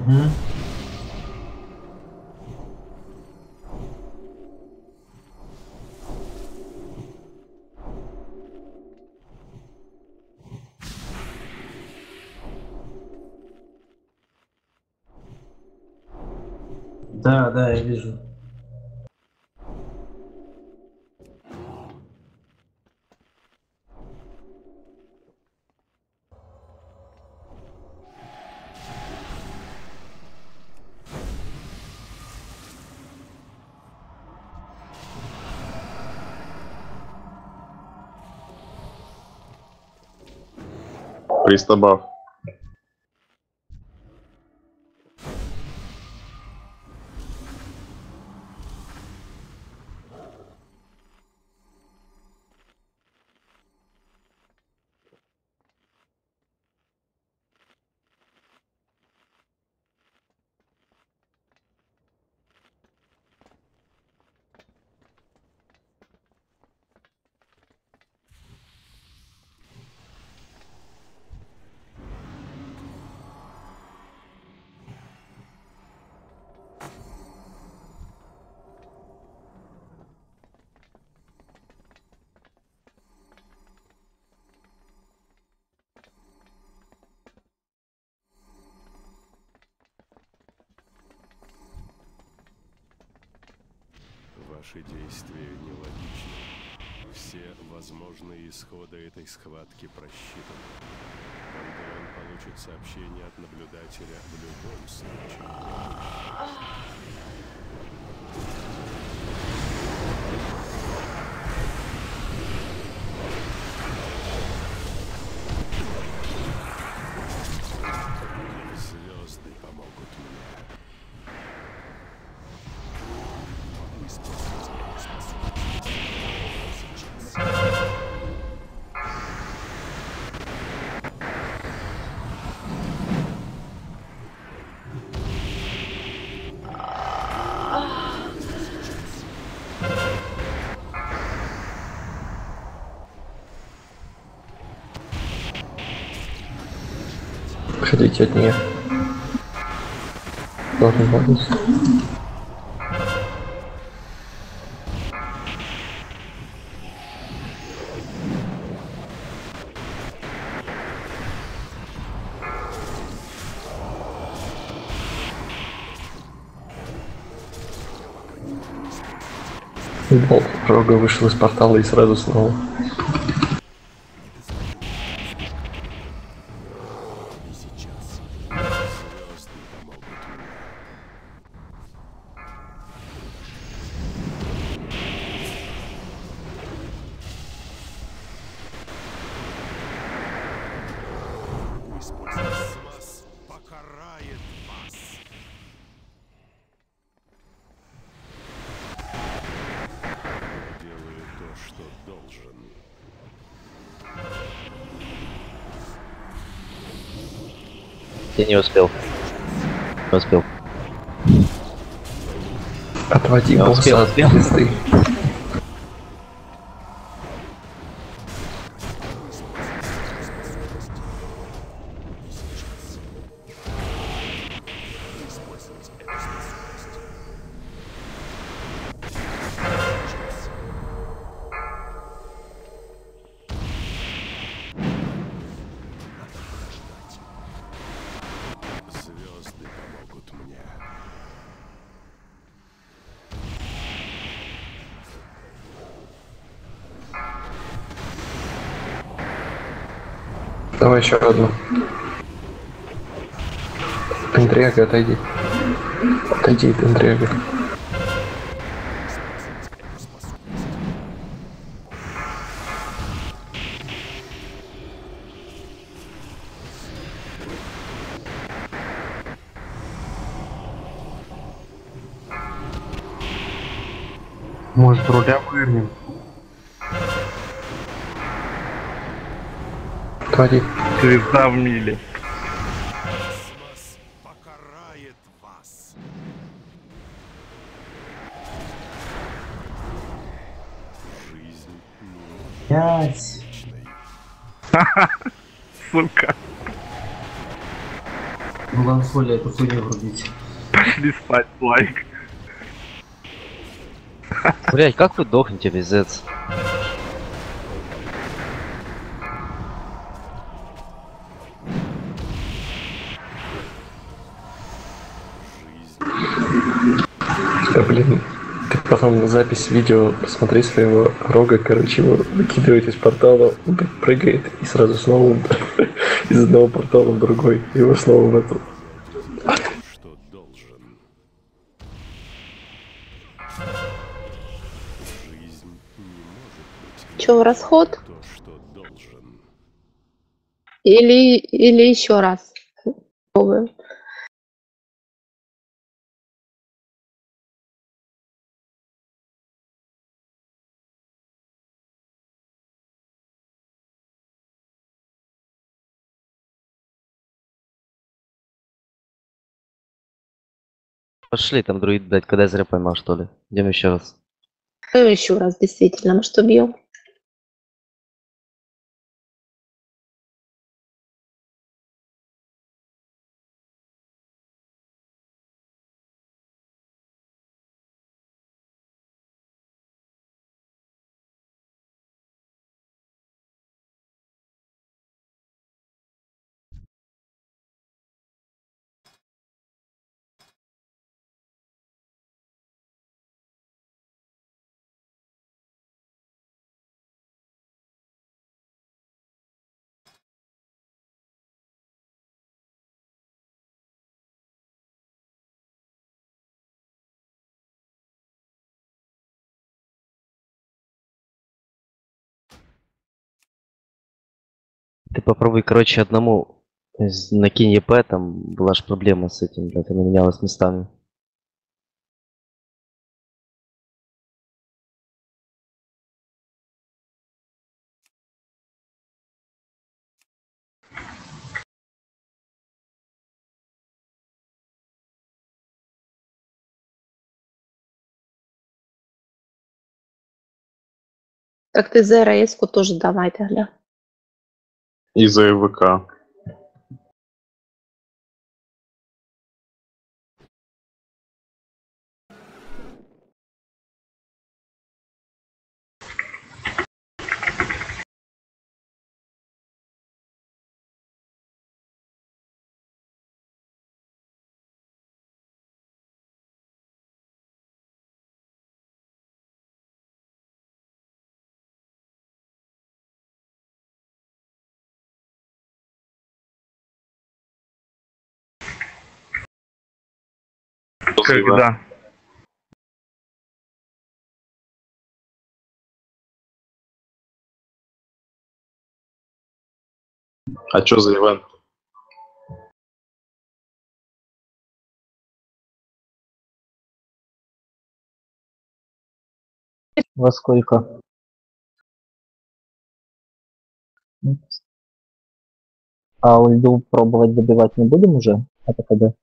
Угу. Да, да, я вижу. Пристабав. Ваши действия нелогичны. Все возможные исходы этой схватки просчитаны. Пантеон получит сообщение от наблюдателя в любом случае. Звезды помогут мне. Отходите от нее. Ладно, ладно. Болт Рога вышел из портала и сразу снова. Космос покарает вас. Делаю то, что должен. Я не успел. Не успел. Отводи Я босса успел, от успел. пизды. Звезды помогут мне. Давай еще одну. Эндряга, отойди. Отойди от Эндряга. Может, руля вывернем? Отводи. Звезда в миле. Космос покарает вас. Жизнь Пять. вечной. Сука. Меланхолия эту хуйню врубить. Пошли спать, лайк. Блять, как вы дохнете, пиздец? Да, блин, ты потом на запись видео посмотри своего рога, короче, его выкидывает из портала, он так прыгает и сразу снова из одного портала в другой, его снова в эту. Что должен. Жизнь не может быть Че, в расход? то, что должен. Или еще раз? Попробуем. Пошли там друид, блять, когда я зря поймал, что ли? Идем еще раз. Ну, еще раз, действительно, мы что бьем? Ты попробуй, короче, одному накинь ЕП, там была же проблема с этим, блядь, она менялась местами. Так ты за РС-ку тоже давай тогда. Из-за ЭВК. Когда? А чё за ивент? Во сколько? А ульду пробовать добивать не будем уже? Это когда?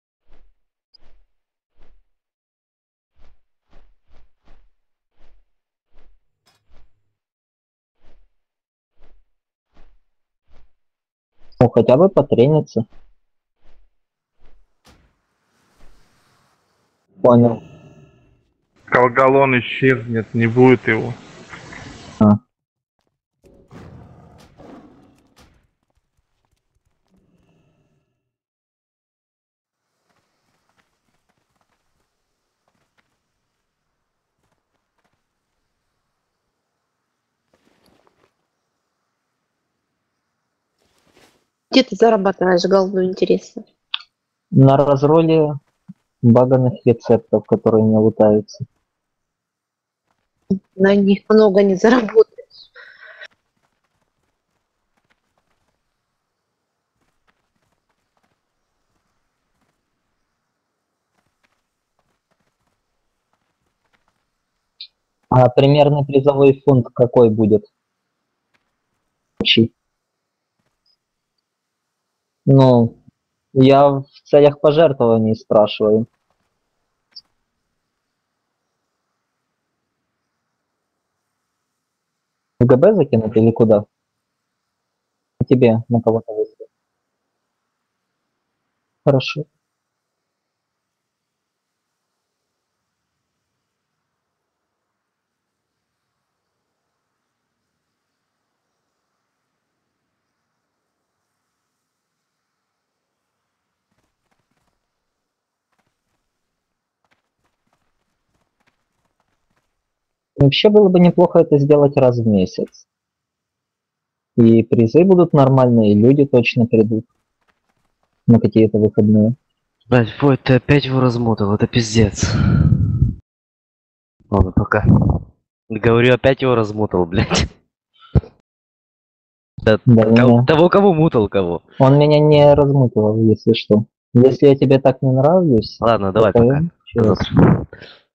Ну, хотя бы потрениться. Понял. Колгалон исчезнет, не будет его. Где ты зарабатываешь голду, интересно? На разроле баганных рецептов, которые не лутаются. На них много не заработаешь. А примерный призовой фонд какой будет? Общий. Ну, я в целях пожертвований спрашиваю. В ГБ закинуть или куда? Тебе на кого-то выслать. Хорошо. Вообще было бы неплохо это сделать раз в месяц. И призы будут нормальные, и люди точно придут на какие-то выходные. Блять, Фой, ты опять его размотал, это пиздец. Ладно, пока. Говорю, опять его размотал, блять. Да, Да, того, кого мутал, кого. он меня не размутывал, если что. Если я тебе так не нравлюсь, Ладно, давай, то пока. я- До завтра.